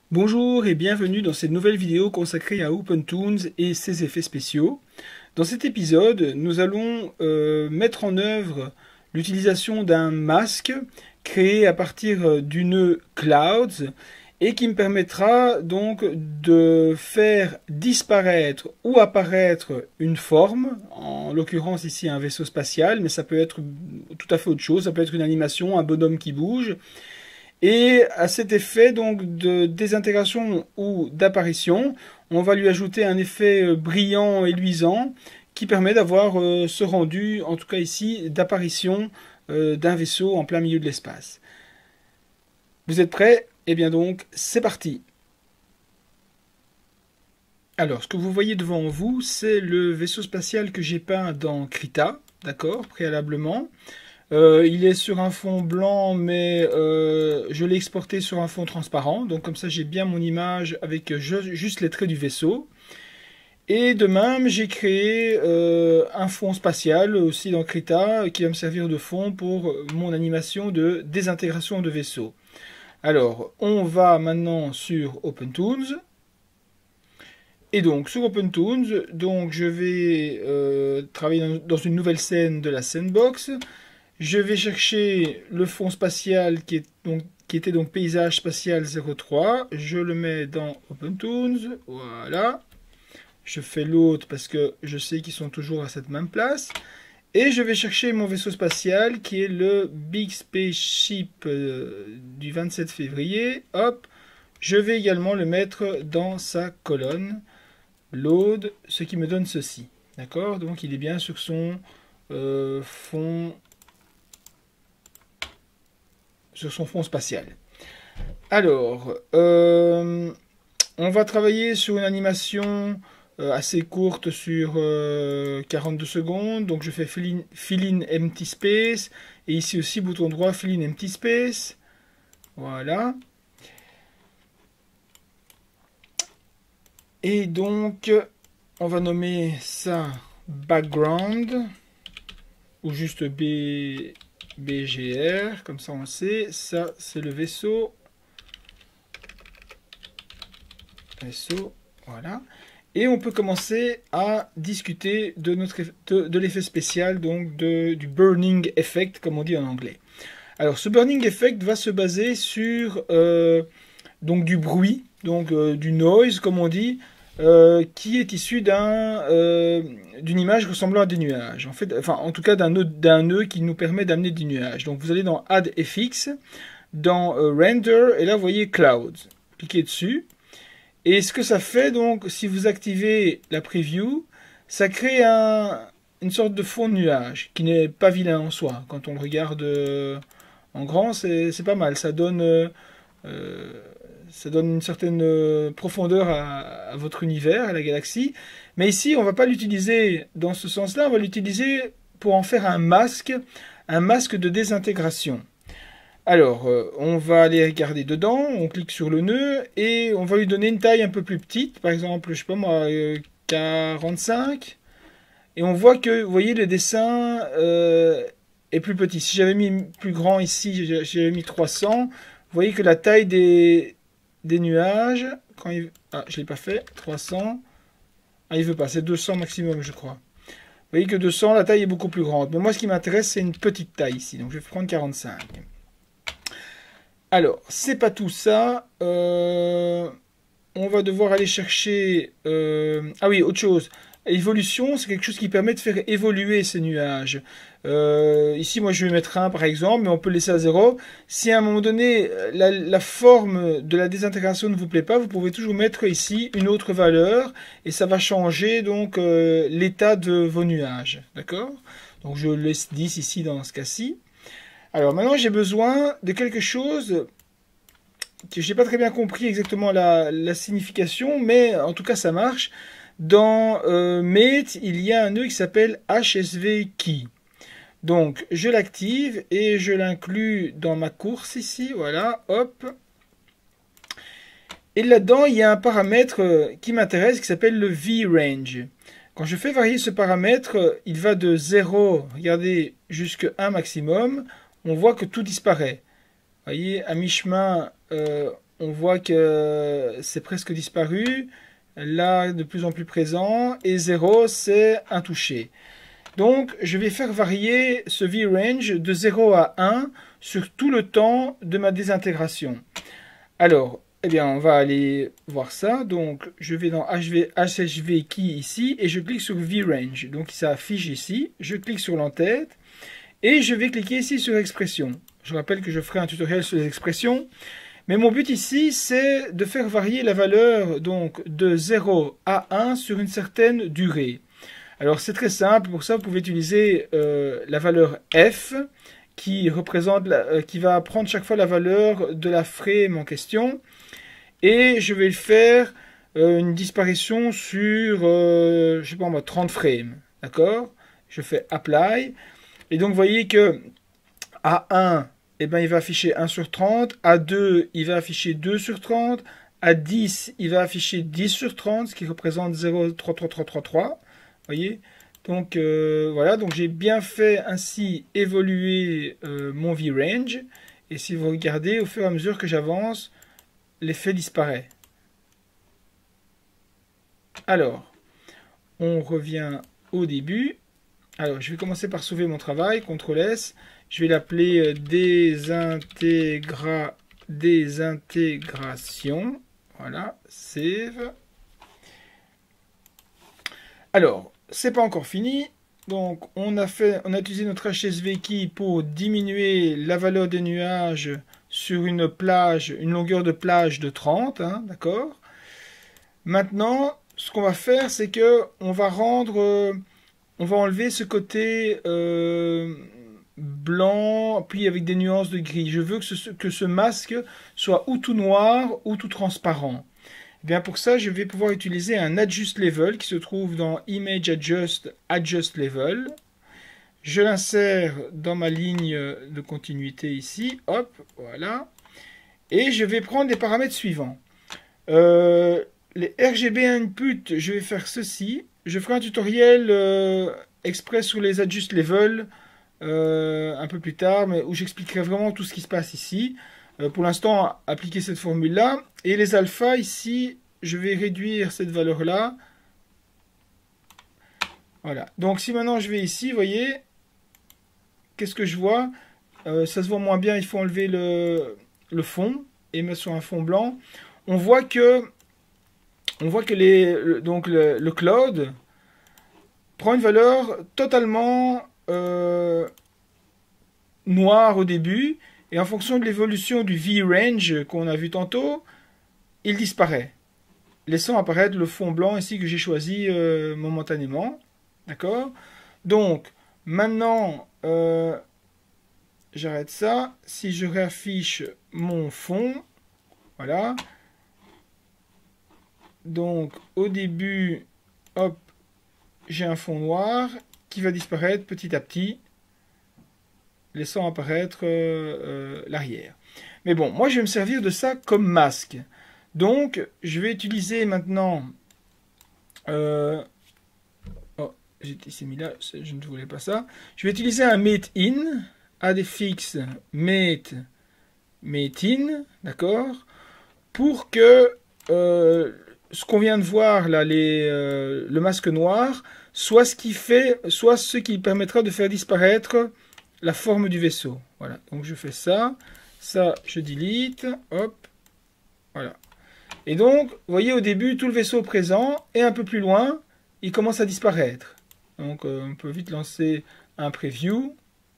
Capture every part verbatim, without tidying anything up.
Bonjour et bienvenue dans cette nouvelle vidéo consacrée à OpenToonz et ses effets spéciaux. Dans cet épisode, nous allons euh, mettre en œuvre l'utilisation d'un masque créé à partir du nœud Clouds et qui me permettra donc de faire disparaître ou apparaître une forme, en l'occurrence ici un vaisseau spatial, mais ça peut être tout à fait autre chose, ça peut être une animation, un bonhomme qui bouge. Et à cet effet donc de désintégration ou d'apparition, on va lui ajouter un effet brillant et luisant qui permet d'avoir euh, ce rendu, en tout cas ici, d'apparition euh, d'un vaisseau en plein milieu de l'espace. Vous êtes prêts? Eh bien donc, c'est parti. Alors, ce que vous voyez devant vous, c'est le vaisseau spatial que j'ai peint dans Krita, d'accord, préalablement. Euh, il est sur un fond blanc, mais euh, je l'ai exporté sur un fond transparent. Donc comme ça, j'ai bien mon image avec juste les traits du vaisseau. Et de même, j'ai créé euh, un fond spatial aussi dans Krita qui va me servir de fond pour mon animation de désintégration de vaisseau. Alors, on va maintenant sur OpenToonz. Et donc, sur OpenToonz, donc, je vais euh, travailler dans une nouvelle scène de la sandbox. Je vais chercher le fond spatial qui, est donc, qui était donc paysage spatial zéro trois. Je le mets dans OpenToonz. Voilà. Je fais l'autre parce que je sais qu'ils sont toujours à cette même place. Et je vais chercher mon vaisseau spatial qui est le Big Spaceship euh, du vingt-sept février. Hop. Je vais également le mettre dans sa colonne. Load, ce qui me donne ceci. D'accord? Donc il est bien sur son euh, fond sur son fond spatial. Alors, euh, on va travailler sur une animation euh, assez courte sur euh, quarante-deux secondes. Donc je fais fill in, fill in empty space. Et ici aussi, bouton droit, fill in empty space. Voilà. Et donc, on va nommer ça background. Ou juste B... B G R, comme ça on le sait. Ça, c'est le vaisseau. Vaisseau, voilà. Et on peut commencer à discuter de, notre, de, de l'effet spécial, donc de, du burning effect, comme on dit en anglais. Alors, ce burning effect va se baser sur euh, donc du bruit, donc euh, du noise, comme on dit, Euh, qui est issu d'un euh, d'une image ressemblant à des nuages. En fait, enfin, en tout cas d'un nœud, d'un nœud qui nous permet d'amener des nuages. Donc vous allez dans Add F X, dans euh, Render, et là vous voyez Clouds. Cliquez dessus. Et ce que ça fait, donc, si vous activez la preview, ça crée un, une sorte de fond de nuage, qui n'est pas vilain en soi. Quand on le regarde euh, en grand, c'est pas mal. Ça donne... Euh, euh, ça donne une certaine euh, profondeur à, à votre univers, à la galaxie. Mais ici, on ne va pas l'utiliser dans ce sens-là, on va l'utiliser pour en faire un masque, un masque de désintégration. Alors, euh, on va aller regarder dedans, on clique sur le nœud, et on va lui donner une taille un peu plus petite, par exemple, je sais pas moi, euh, quarante-cinq. Et on voit que, vous voyez, le dessin euh, est plus petit. Si j'avais mis plus grand ici, j'avais mis trois cents, vous voyez que la taille des des nuages, quand il... ah, je l'ai pas fait, trois cents, ah, il veut pas, c'est deux cents maximum, je crois. Vous voyez que deux cents, la taille est beaucoup plus grande. Mais moi, ce qui m'intéresse, c'est une petite taille ici, donc je vais prendre quarante-cinq. Alors, c'est pas tout ça. Euh... On va devoir aller chercher... Euh... Ah oui, autre chose. Évolution, c'est quelque chose qui permet de faire évoluer ces nuages. Euh, ici, moi, je vais mettre un, par exemple, mais on peut le laisser à zéro. Si à un moment donné, la, la forme de la désintégration ne vous plaît pas, vous pouvez toujours mettre ici une autre valeur, et ça va changer donc euh, l'état de vos nuages. D'accord? Donc, je laisse dix ici dans ce cas-ci. Alors, maintenant, j'ai besoin de quelque chose que je n'ai pas très bien compris exactement la, la signification, mais en tout cas, ça marche. Dans euh, Mate, il y a un nœud qui s'appelle H S V Key. Donc, je l'active et je l'inclus dans ma course ici. Voilà, hop. Et là-dedans, il y a un paramètre qui m'intéresse qui s'appelle le V-Range. Quand je fais varier ce paramètre, il va de zéro, regardez, jusqu'à un maximum. On voit que tout disparaît. Vous voyez, à mi-chemin, euh, on voit que c'est presque disparu. Là, de plus en plus présent. Et zéro, c'est intouché. Donc, je vais faire varier ce V-Range de zéro à un sur tout le temps de ma désintégration. Alors, eh bien, on va aller voir ça. Donc, je vais dans H V, H H V Key ici et je clique sur V-Range. Donc, ça affiche ici. Je clique sur l'entête et je vais cliquer ici sur expression. Je rappelle que je ferai un tutoriel sur les expressions. Mais mon but ici, c'est de faire varier la valeur donc de zéro à un sur une certaine durée. Alors, c'est très simple. Pour ça, vous pouvez utiliser euh, la valeur F qui représente, la, euh, qui va prendre chaque fois la valeur de la frame en question. Et je vais le faire euh, une disparition sur, euh, je sais pas moi, trente frames. D'accord? Je fais Apply. Et donc, vous voyez que à un, eh ben, il va afficher un sur trente. À deux, il va afficher deux sur trente. À dix, il va afficher dix sur trente, ce qui représente zéro virgule trois trois trois trois trois. Voyez, donc euh, voilà, donc j'ai bien fait ainsi évoluer euh, mon V-Range. Et si vous regardez, au fur et à mesure que j'avance, l'effet disparaît. Alors, on revient au début. Alors, je vais commencer par sauver mon travail, contrôle S. Je vais l'appeler désintégra... désintégration. Voilà, save. Alors, c'est pas encore fini. Donc, on a fait, on a utilisé notre H S V Key pour diminuer la valeur des nuages sur une plage, une longueur de plage de trente, hein, d'accord. Maintenant, ce qu'on va faire, c'est que on va rendre, euh, on va enlever ce côté euh, blanc, puis avec des nuances de gris. Je veux que ce, que ce masque soit ou tout noir ou tout transparent. Eh bien pour ça, je vais pouvoir utiliser un Adjust Level qui se trouve dans Image Adjust, Adjust Level. Je l'insère dans ma ligne de continuité ici. Hop, voilà. Et je vais prendre les paramètres suivants. Euh, les R G B Input, je vais faire ceci. Je ferai un tutoriel euh, exprès sur les Adjust Level euh, un peu plus tard, mais où j'expliquerai vraiment tout ce qui se passe ici. Euh, pour l'instant, appliquer cette formule-là. Et les alphas, ici, je vais réduire cette valeur-là. Voilà. Donc, si maintenant je vais ici, vous voyez, qu'est-ce que je vois? euh, Ça se voit moins bien, il faut enlever le, le fond et mettre sur un fond blanc. On voit que, on voit que les, le, donc le, le cloud prend une valeur totalement euh, noire au début. Et en fonction de l'évolution du V-Range qu'on a vu tantôt, il disparaît, laissant apparaître le fond blanc ici que j'ai choisi euh, momentanément. D'accord? Donc, maintenant, euh, j'arrête ça. Si je réaffiche mon fond, voilà. Donc, au début, hop, j'ai un fond noir qui va disparaître petit à petit, laissant apparaître euh, euh, l'arrière. Mais bon, moi je vais me servir de ça comme masque. Donc, je vais utiliser maintenant... Euh, oh, j'ai mis là, je ne voulais pas ça. Je vais utiliser un mate in, adfix mate, mate in, d'accord, pour que euh, ce qu'on vient de voir là, les, euh, le masque noir, soit ce qui fait, soit ce qui permettra de faire disparaître la forme du vaisseau. Voilà, donc je fais ça, ça je delete, hop, voilà. Et donc, vous voyez au début tout le vaisseau présent, et un peu plus loin, il commence à disparaître. Donc euh, on peut vite lancer un preview.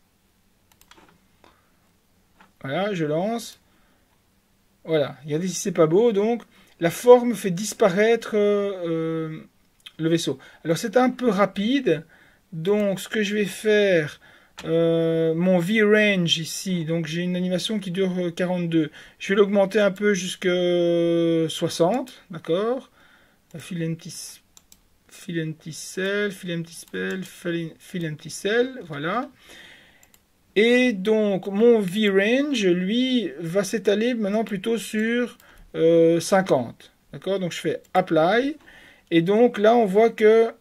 Voilà, je lance. Voilà, regardez si c'est pas beau, donc la forme fait disparaître euh, le vaisseau. Alors c'est un peu rapide, donc ce que je vais faire... Euh, mon V-Range ici, donc j'ai une animation qui dure quarante-deux. Je vais l'augmenter un peu jusqu'à soixante, d'accord. Fill empty, fill empty cell, fill empty spell, fill empty cell, voilà. Et donc mon V-Range, lui, va s'étaler maintenant plutôt sur euh, cinquante, d'accord. Donc je fais Apply, et donc là on voit que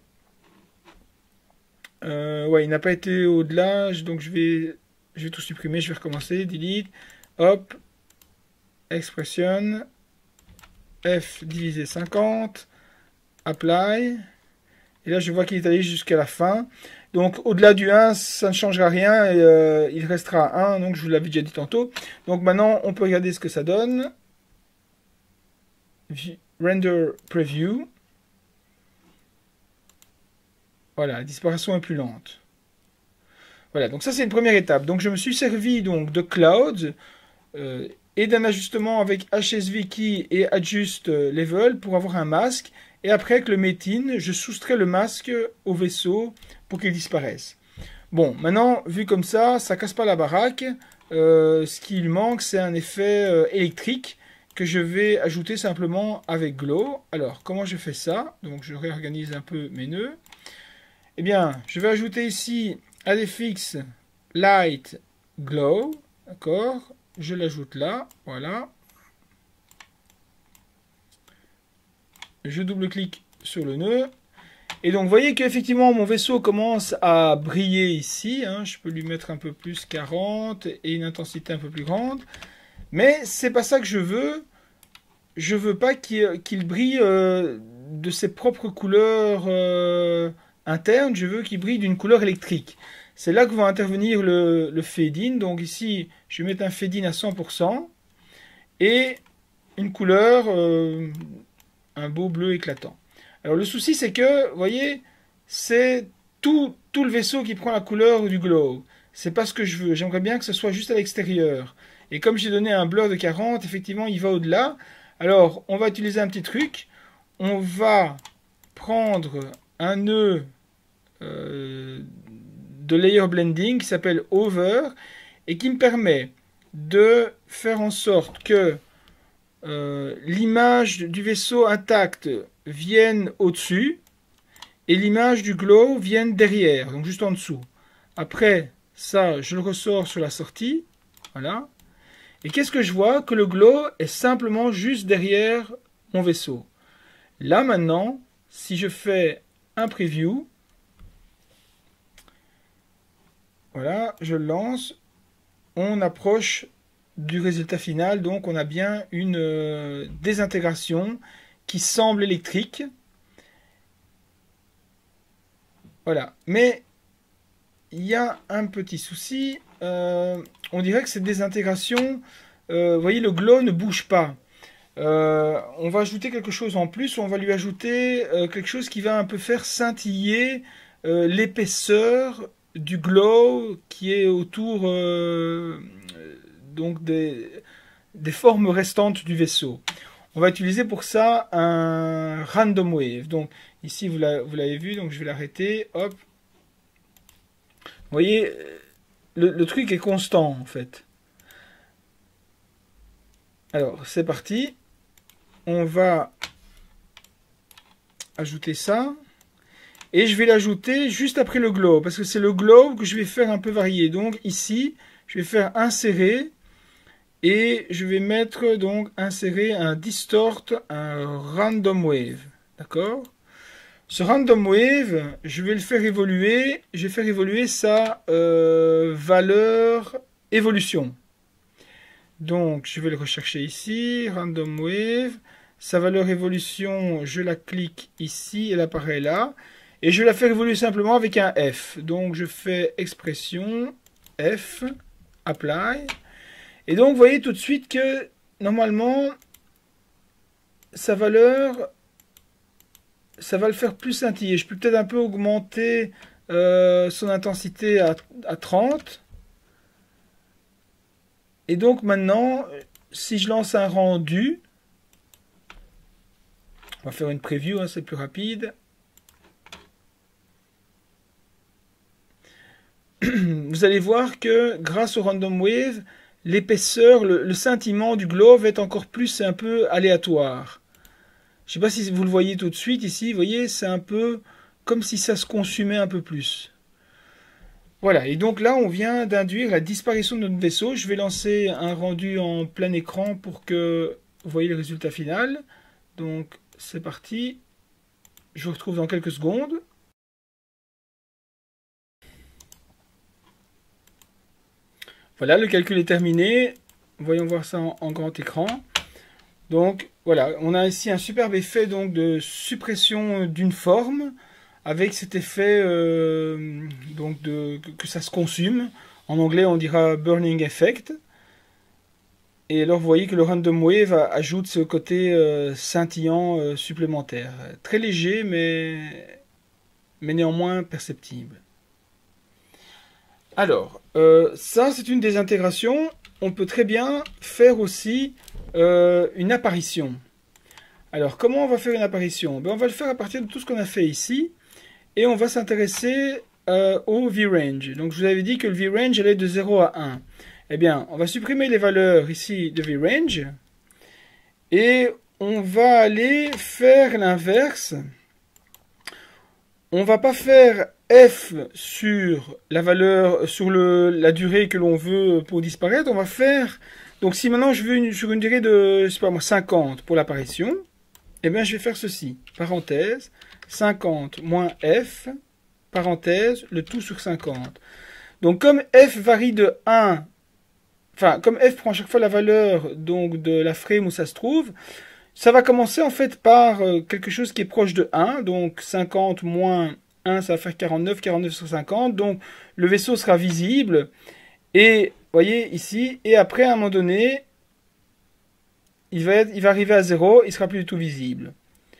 Euh, ouais, il n'a pas été au-delà, donc je vais, je vais tout supprimer, je vais recommencer, delete, hop, expression, f divisé cinquante, apply, et là je vois qu'il est allé jusqu'à la fin. Donc au-delà du un, ça ne changera rien, et, euh, il restera un, donc je vous l'avais déjà dit tantôt. Donc maintenant, on peut regarder ce que ça donne. Render preview. Voilà, la disparition est plus lente. Voilà, donc ça c'est une première étape. Donc je me suis servi donc de Cloud euh, et d'un ajustement avec H S V Key et Adjust Level pour avoir un masque. Et après, avec le Metin, je soustrais le masque au vaisseau pour qu'il disparaisse. Bon, maintenant, vu comme ça, ça casse pas la baraque. Euh, ce qu'il manque, c'est un effet euh, électrique que je vais ajouter simplement avec Glow. Alors, comment je fais ça? Donc, je réorganise un peu mes nœuds. Eh bien, je vais ajouter ici Adfx Light Glow. D'accord? Je l'ajoute là. Voilà. Je double-clique sur le nœud. Et donc, vous voyez qu'effectivement, mon vaisseau commence à briller ici. Hein. Je peux lui mettre un peu plus quarante et une intensité un peu plus grande. Mais c'est pas ça que je veux. Je veux pas qu'il qu'il brille euh, de ses propres couleurs euh, internes. Je veux qu'il brille d'une couleur électrique. C'est là que va intervenir le, le fade-in. Donc ici, je vais mettre un fade-in à cent pour cent. Et une couleur... Euh, un beau bleu éclatant. Alors le souci c'est que, vous voyez, c'est tout, tout le vaisseau qui prend la couleur du glow. C'est pas ce que je veux. J'aimerais bien que ce soit juste à l'extérieur. Et comme j'ai donné un blur de quarante, effectivement, il va au-delà. Alors, on va utiliser un petit truc. On va prendre un nœud euh, de layer blending qui s'appelle Over et qui me permet de faire en sorte que Euh, l'image du vaisseau intact vienne au-dessus et l'image du glow vienne derrière, donc juste en dessous. Après, ça, je le ressors sur la sortie. Voilà. Et qu'est-ce que je vois? Que le glow est simplement juste derrière mon vaisseau. Là, maintenant, si je fais un preview, voilà, je le lance, on approche du résultat final, donc on a bien une euh, désintégration qui semble électrique. Voilà, mais il y a un petit souci, euh, on dirait que cette désintégration, euh, vous voyez, le glow ne bouge pas. Euh, on va ajouter quelque chose en plus, on va lui ajouter euh, quelque chose qui va un peu faire scintiller euh, l'épaisseur du glow qui est autour euh, donc des, des formes restantes du vaisseau. On va utiliser pour ça un random wave. Donc ici vous l'avez vu, donc je vais l'arrêter. Hop. Vous voyez, le, le truc est constant en fait. Alors c'est parti. On va ajouter ça. Et je vais l'ajouter juste après le glow. Parce que c'est le glow que je vais faire un peu varier. Donc ici, je vais faire insérer. Et je vais mettre donc insérer un distort, un random wave. D'accord? Ce random wave, je vais le faire évoluer. Je vais faire évoluer sa euh, valeur évolution. Donc je vais le rechercher ici. Random wave. Sa valeur évolution, je la clique ici. Elle apparaît là. Et je vais la faire évoluer simplement avec un F. Donc je fais expression F. Apply. Et donc, vous voyez tout de suite que, normalement, sa valeur, ça va le faire plus scintiller. Je peux peut-être un peu augmenter euh, son intensité à, à trente. Et donc, maintenant, si je lance un rendu, on va faire une preview, hein, c'est plus rapide. Vous allez voir que, grâce au random wave, l'épaisseur, le, le scintillement du glow va être encore plus un peu aléatoire. Je ne sais pas si vous le voyez tout de suite ici, vous voyez, c'est un peu comme si ça se consumait un peu plus. Voilà, et donc là, on vient d'induire la disparition de notre vaisseau. Je vais lancer un rendu en plein écran pour que vous voyez le résultat final. Donc, c'est parti. Je vous retrouve dans quelques secondes. Voilà, le calcul est terminé. Voyons voir ça en, en grand écran. Donc voilà, on a ici un superbe effet donc, de suppression d'une forme avec cet effet euh, donc de, que, que ça se consume. En anglais, on dira burning effect. Et alors, vous voyez que le random wave ajoute ce côté euh, scintillant euh, supplémentaire. Très léger, mais, mais néanmoins perceptible. Alors, euh, ça, c'est une des intégrations. On peut très bien faire aussi euh, une apparition. Alors, comment on va faire une apparition? Ben, on va le faire à partir de tout ce qu'on a fait ici. Et on va s'intéresser euh, au V-Range. Donc, je vous avais dit que le V-Range allait de zéro à un. Eh bien, on va supprimer les valeurs ici de V-Range. Et on va aller faire l'inverse. On va pas faire F sur la valeur, sur le, la durée que l'on veut pour disparaître. On va faire, donc si maintenant je veux une, sur une durée de, je sais pas moi, cinquante pour l'apparition, eh bien je vais faire ceci, parenthèse, cinquante moins F, parenthèse, le tout sur cinquante. Donc comme F varie de un, enfin comme F prend à chaque fois la valeur donc de la frame où ça se trouve, ça va commencer en fait par quelque chose qui est proche de un, donc cinquante moins un, ça va faire quarante-neuf, quarante-neuf sur cinquante, donc le vaisseau sera visible, et vous voyez ici, et après à un moment donné, il va, être, il va arriver à zéro, il sera plus du tout visible.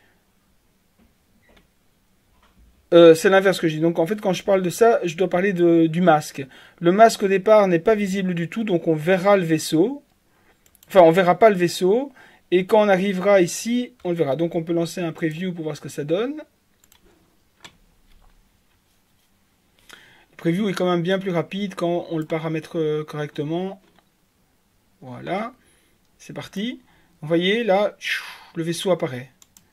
Euh, c'est l'inverse que je dis, donc en fait quand je parle de ça, je dois parler de, du masque. Le masque au départ n'est pas visible du tout, donc on verra le vaisseau, enfin on verra pas le vaisseau, et quand on arrivera ici, on le verra. Donc on peut lancer un preview pour voir ce que ça donne. Le preview est quand même bien plus rapide quand on le paramètre correctement. Voilà. C'est parti. Vous voyez, là, le vaisseau apparaît.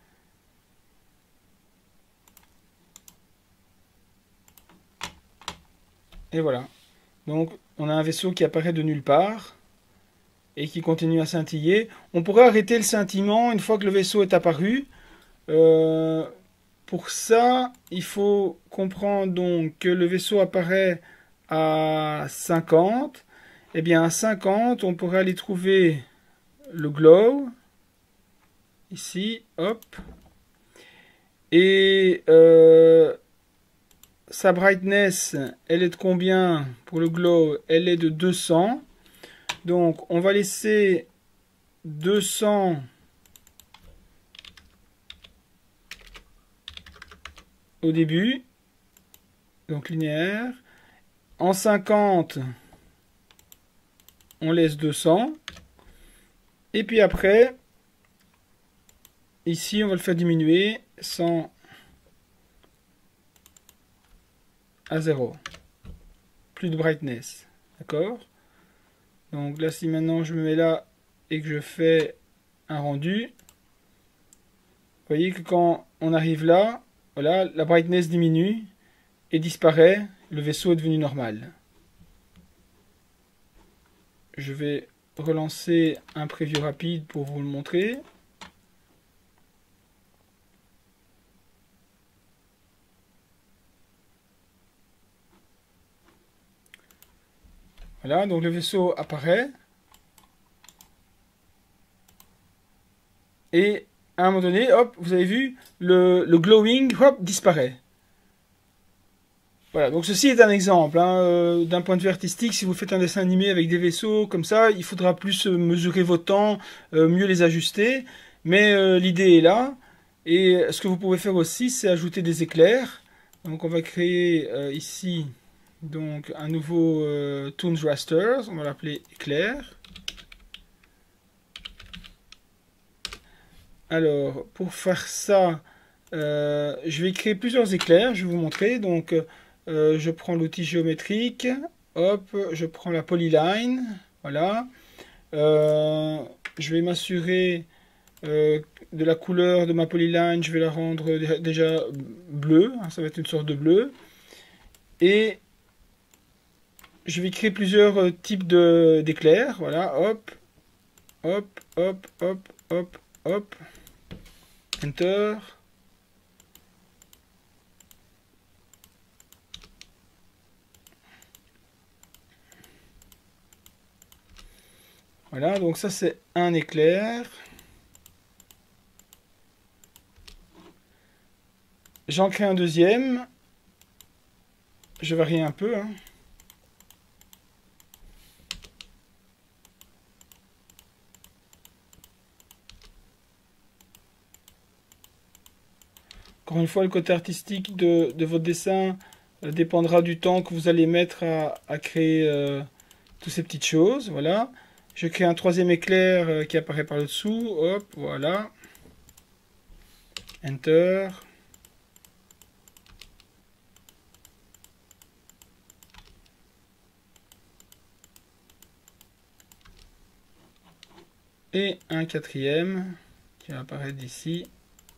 Et voilà. Donc on a un vaisseau qui apparaît de nulle part et qui continue à scintiller. On pourrait arrêter le scintillement une fois que le vaisseau est apparu. Euh, pour ça, il faut comprendre donc que le vaisseau apparaît à cinquante. Et bien à cinquante, on pourrait aller trouver le glow. Ici, hop. Et euh, sa brightness, elle est de combien pour le glow? Elle est de deux cents. Donc on va laisser deux cents au début, donc linéaire. En cinquante, on laisse deux cents. Et puis après, ici on va le faire diminuer cent à zéro. Plus de brightness. D'accord? Donc là, si maintenant je me mets là et que je fais un rendu, vous voyez que quand on arrive là, voilà, la brightness diminue et disparaît, le vaisseau est devenu normal. Je vais relancer un preview rapide pour vous le montrer. Voilà, donc le vaisseau apparaît. Et à un moment donné, hop, vous avez vu, le, le glowing, hop, disparaît. Voilà, donc ceci est un exemple. Hein, euh, d'un point de vue artistique, si vous faites un dessin animé avec des vaisseaux comme ça, il faudra plus euh, mesurer vos temps, euh, mieux les ajuster. Mais euh, l'idée est là. Et ce que vous pouvez faire aussi, c'est ajouter des éclairs. Donc on va créer euh, ici donc un nouveau euh, Toons Rasters. On va l'appeler éclair. Alors, pour faire ça, euh, je vais créer plusieurs éclairs. Je vais vous montrer. Donc, euh, je prends l'outil géométrique. Hop, je prends la polyline. Voilà. Euh, je vais m'assurer euh, de la couleur de ma polyline. Je vais la rendre déjà bleue. Hein, ça va être une sorte de bleu. Et je vais créer plusieurs euh, types d'éclairs. Voilà. Hop, hop, hop, hop, hop, hop. Enter. Voilà, donc ça c'est un éclair. J'en crée un deuxième. Je varie un peu, hein. Encore une fois, le côté artistique de, de votre dessin euh, dépendra du temps que vous allez mettre à, à créer euh, toutes ces petites choses. Voilà. Je crée un troisième éclair euh, qui apparaît par le dessous. Hop, voilà. Enter. Et un quatrième qui va apparaître d'ici.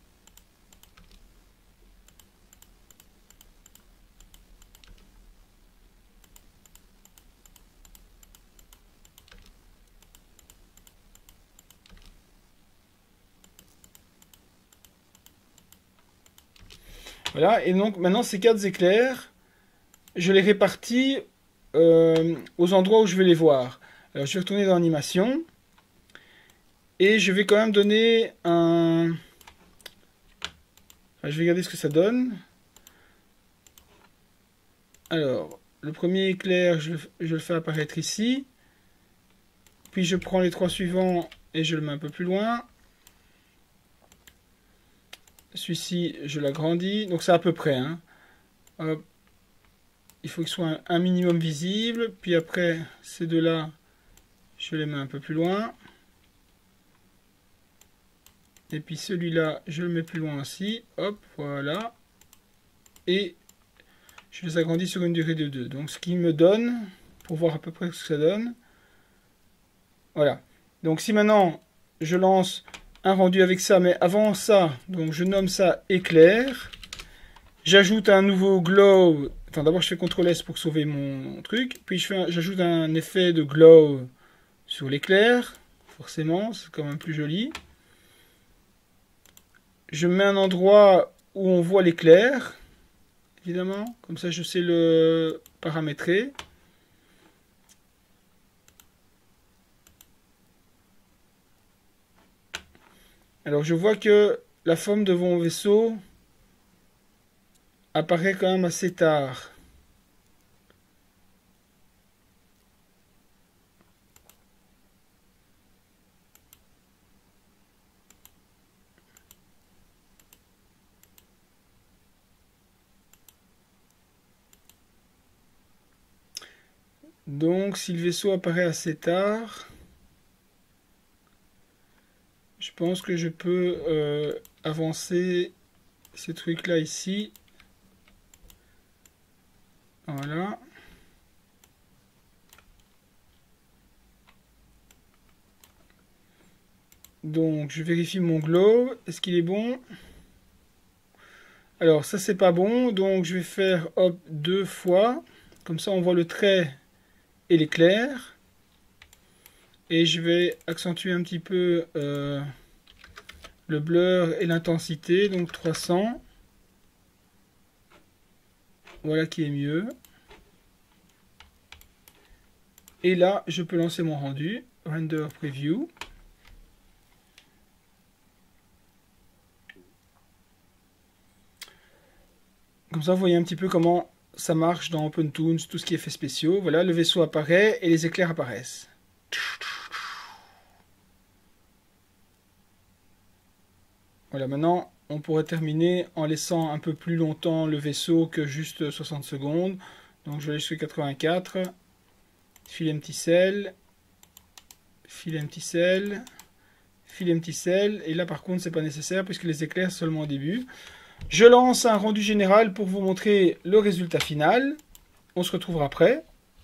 Voilà, et donc maintenant ces quatre éclairs, je les répartis euh, aux endroits où je vais les voir. Alors je vais retourner dans l'animation. Et je vais quand même donner un... Enfin, je vais regarder ce que ça donne. Alors, le premier éclair, je, je le fais apparaître ici. Puis je prends les trois suivants et je le mets un peu plus loin. Celui-ci, je l'agrandis. Donc c'est à peu près. Hein. Hop. Il faut qu'il soit un, un minimum visible. Puis après, ces deux-là, je les mets un peu plus loin. Et puis celui-là, je le mets plus loin aussi. Hop, voilà. Et je les agrandis sur une durée de deux. Donc ce qui me donne, pour voir à peu près ce que ça donne. Voilà. Donc si maintenant je lance un rendu avec ça, mais avant ça, donc je nomme ça éclair. J'ajoute un nouveau glow. Enfin d'abord je fais contrôle S pour sauver mon truc. Puis j'ajoute un effet de glow sur l'éclair. Forcément, c'est quand même plus joli. Je mets un endroit où on voit l'éclair. Évidemment, comme ça je sais le paramétrer. Alors je vois que la forme de mon vaisseau apparaît quand même assez tard. Donc si le vaisseau apparaît assez tard, je pense que je peux euh, avancer ces trucs là ici. Voilà. Donc je vérifie mon glow. Est-ce qu'il est bon? Alors ça c'est pas bon. Donc je vais faire hop deux fois. Comme ça on voit le trait et l'éclair. Et je vais accentuer un petit peu euh, le blur et l'intensité. Donc trois cents. Voilà qui est mieux. Et là je peux lancer mon rendu. Render Preview. Comme ça, vous voyez un petit peu comment ça marche dans OpenToonz, tout ce qui est effets spéciaux. Voilà, le vaisseau apparaît et les éclairs apparaissent. Voilà, maintenant, on pourrait terminer en laissant un peu plus longtemps le vaisseau que juste soixante secondes. Donc, je vais aller jusqu'à quatre-vingt-quatre. Filer un petit sel. Filer un petit sel. Filer un petit sel. Et là, par contre, c'est pas nécessaire puisque les éclairs seulement au début. Je lance un rendu général pour vous montrer le résultat final. On se retrouvera après.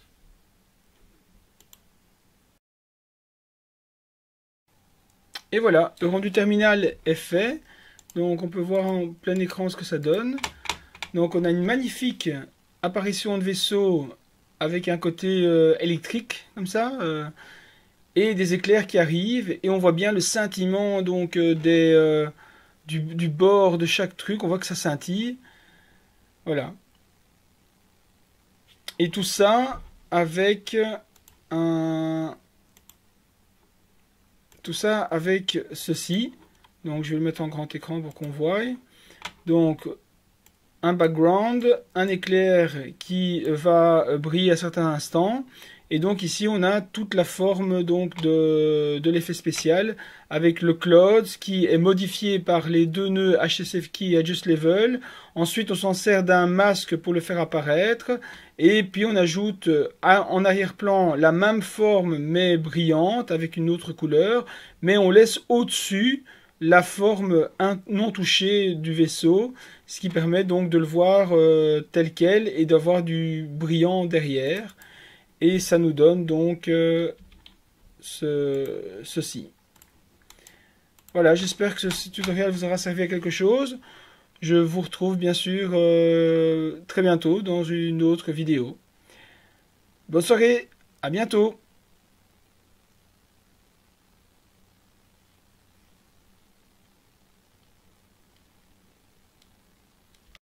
Et voilà, le rendu terminal est fait. Donc on peut voir en plein écran ce que ça donne. Donc on a une magnifique apparition de vaisseau avec un côté euh, électrique, comme ça. Euh, et des éclairs qui arrivent. Et on voit bien le scintillement donc, euh, des... Euh, Du, du bord de chaque truc, on voit que ça scintille. Voilà. Et tout ça avec un, tout ça avec ceci. Donc je vais le mettre en grand écran pour qu'on voie. Donc un background, un éclair qui va briller à certains instants. Et donc ici on a toute la forme donc de, de l'effet spécial avec le cloud qui est modifié par les deux nœuds H S F Key et Adjust Level. Ensuite on s'en sert d'un masque pour le faire apparaître. Et puis on ajoute en arrière-plan la même forme mais brillante avec une autre couleur. Mais on laisse au-dessus la forme non touchée du vaisseau, ce qui permet donc de le voir euh, tel quel et d'avoir du brillant derrière. Et ça nous donne donc euh, ce, ceci. Voilà, j'espère que ce tutoriel vous aura servi à quelque chose. Je vous retrouve bien sûr euh, très bientôt dans une autre vidéo. Bonne soirée, à bientôt.